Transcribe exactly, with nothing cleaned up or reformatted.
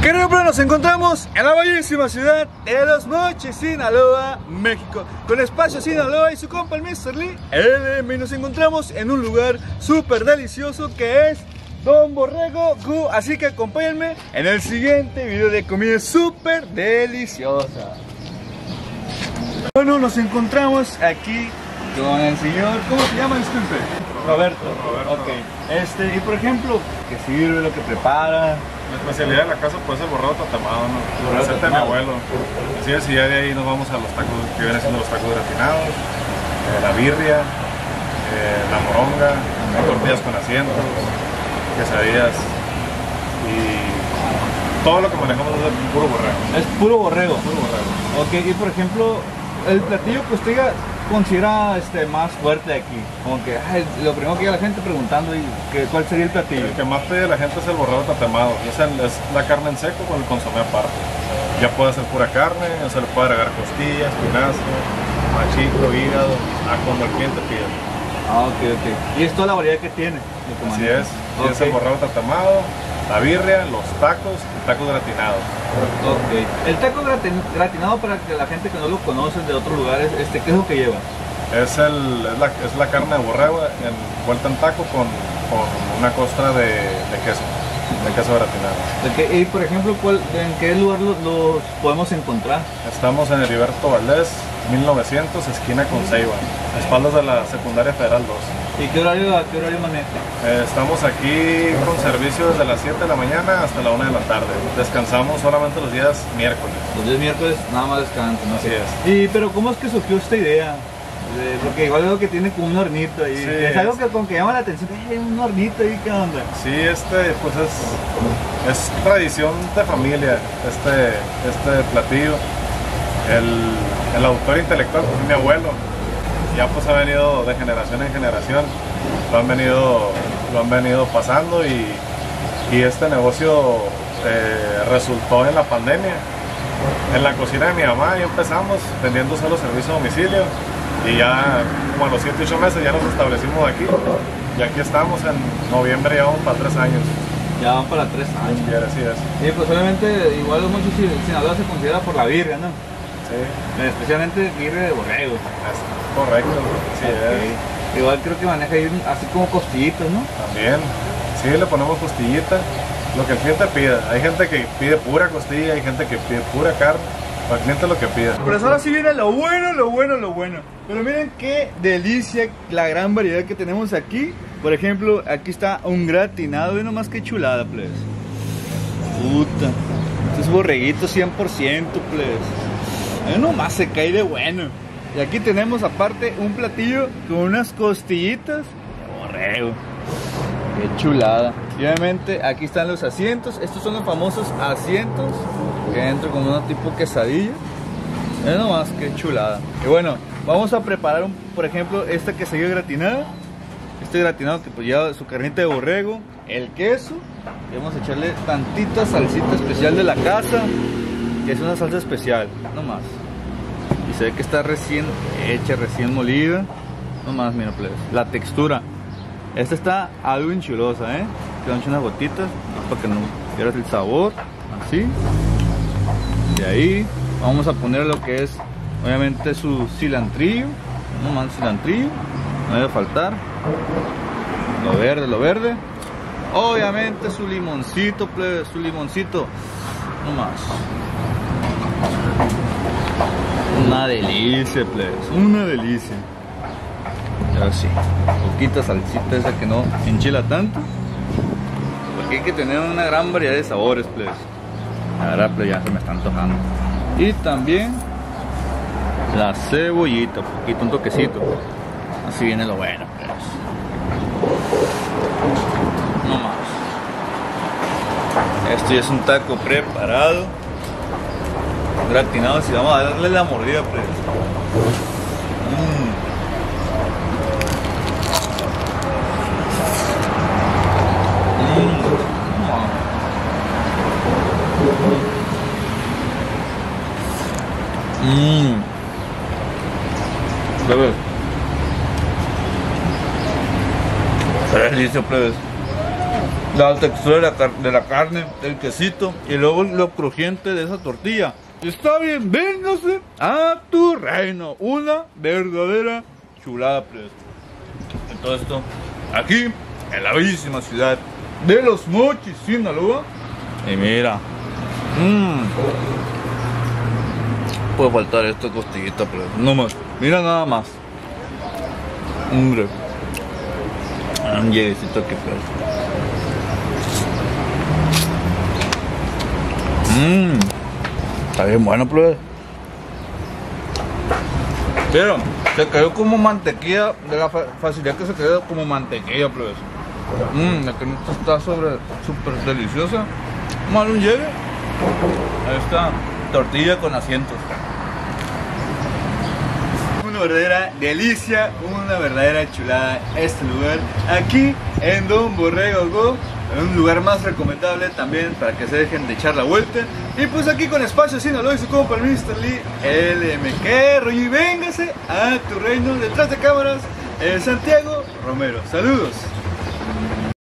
Querido plebe, nos encontramos en la bellísima ciudad de Los Mochis, Sinaloa, México, con Espacio Sinaloa y su compa el mister Lee L M. Y nos encontramos en un lugar súper delicioso que es Don Borrego Gu. Así que acompáñenme en el siguiente video de comida súper deliciosa. Bueno, nos encontramos aquí con el señor, ¿cómo se llama? Disculpe. Roberto. Roberto. Ok. Este, y por ejemplo, ¿qué sirve, lo que prepara? La especialidad de la casa puede ser borrego tatemado, ¿no? La receta de mi abuelo. Así es, y ya de ahí nos vamos a los tacos que vienen siendo los tacos gratinados, eh, la birria, eh, la moronga, tortillas con asientos, quesadillas y todo lo que manejamos es puro borrego. Es puro borrego. Puro borrego. Ok, y por ejemplo, el platillo que usted considera este, más fuerte de aquí, como que ay, lo primero que llega la gente preguntando y que, cuál sería el platillo. El que más pide la gente es el borrego tatemado, es, el, es la carne en seco con el consomé aparte. Ya puede ser pura carne, o se le puede agregar costillas, espinazo, machito, hígado, a como el cliente pide. Ah, ok, ok. Y es toda la variedad que tiene. Que Así es, okay. Es el borrego tatemado, la birria, los tacos y tacos gratinados. Ok. El taco gratin gratinado, para que la gente que no lo conoce de otros lugares, este, ¿qué es lo que lleva? Es, el, es, la, es la carne de borrego envuelta en taco con, con una costra de, de queso, de queso gratinado. Okay. Y por ejemplo, ¿cuál, ¿en qué lugar los, los podemos encontrar? Estamos en Heriberto Valdés, mil novecientos, esquina con Ceiba, a espaldas de la Secundaria Federal dos. ¿Y qué horario, a qué horario maneja? Eh, estamos aquí con servicio desde las siete de la mañana hasta la una de la tarde. Descansamos solamente los días miércoles. Los días miércoles nada más descansan, ¿no? Así es. Y, pero ¿cómo es que surgió esta idea? De, porque igual veo que tiene como un hornito ahí. Sí, es algo que, con que llama la atención. Hay un hornito ahí, ¿qué onda? Sí, este pues es, es tradición de familia, este, este platillo. El, el autor intelectual pues, es mi abuelo. Ya pues ha venido de generación en generación, lo han venido, lo han venido pasando y, y este negocio eh, resultó en la pandemia. En la cocina de mi mamá ya empezamos vendiendo solo servicio a domicilio y ya como a los siete u ocho meses ya nos establecimos aquí y aquí estamos en noviembre, ya vamos para tres años. Ya van para tres años. Sí, así es. Y pues obviamente igual muchos Sinaloa se considera por la birria, ¿no? Sí. Especialmente birria de borrego. Correcto, sí, okay. Es. Igual creo que maneja ahí así como costillitos, ¿no? También, sí, le ponemos costillita, lo que el cliente pida. Hay gente que pide pura costilla, hay gente que pide pura carne, para el cliente lo que pida. Pero ahora sí viene lo bueno, lo bueno, lo bueno. Pero miren qué delicia la gran variedad que tenemos aquí. Por ejemplo, aquí está un gratinado, y nomás que chulada, plebes. Puta, este es borreguito cien por ciento, plebes. Ahí nomás se cae de bueno. Y aquí tenemos aparte un platillo con unas costillitas de borrego. Qué chulada. Y obviamente aquí están los asientos. Estos son los famosos asientos que entro con una tipo quesadilla. Es nomás, qué chulada. Y bueno, vamos a preparar un, por ejemplo, esta quesadilla gratinada. Este gratinado que pues lleva su carnita de borrego, el queso. Y vamos a echarle tantita salsita especial de la casa, que es una salsa especial, nomás. Y se ve que está recién hecha, recién molida. No más, mira, plebes. La textura. Esta está algo enchilosa, ¿eh? Le dan unas gotitas para que no pierdas el sabor. Así. De ahí vamos a poner lo que es, obviamente, su cilantrillo. No más cilantrillo. No debe faltar. Lo verde, lo verde. Obviamente su limoncito, plebes. Su limoncito. No más. Una delicia, plebes, una delicia. Ahora sí, poquita salsita esa que no enchila tanto, porque hay que tener una gran variedad de sabores, plebes. La verdad, plebes, ya se me está antojando. Y también la cebollita, poquito, un toquecito. Así viene lo bueno, plebes. No más. Esto ya es un taco preparado, gratinado, si vamos a darle la mordida, pues. Mm. Mm. Mm. Plebes. Qué delicia, plebes. la textura de la, car de la carne, el quesito y luego lo crujiente de esa tortilla. Está bien, véngase a tu reino. Una verdadera chulada, pues. En todo esto, aquí, en la bellísima ciudad de Los Mochis, Sinaloa. Y mira, mmm, puede faltar esta costillita, pues. No más, mira nada más. Hombre, un lleguecito que pues. Mmm, está bien bueno, pues. Pero se quedó como mantequilla, de la fa facilidad que se quedó como mantequilla, pues. Mmm, la carnita está sobre súper deliciosa. Vamos a darle un llegue. Ahí está, tortilla con asientos. Una verdadera delicia, una verdadera chulada este lugar. Aquí en Don Borrego Go, un lugar más recomendable también para que se dejen de echar la vuelta. Y pues aquí con Espacio Sinaloa y su compa el mister Lee L M K. Y véngase a tu reino. Detrás de cámaras, el Santiago Romero. Saludos.